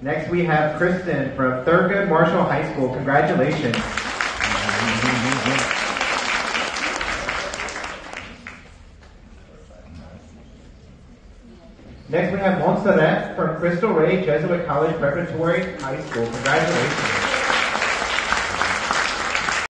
Next we have Kristen from Thurgood Marshall High School. Congratulations. Next we have Montserrat from Crystal Ray Jesuit College Preparatory High School. Congratulations.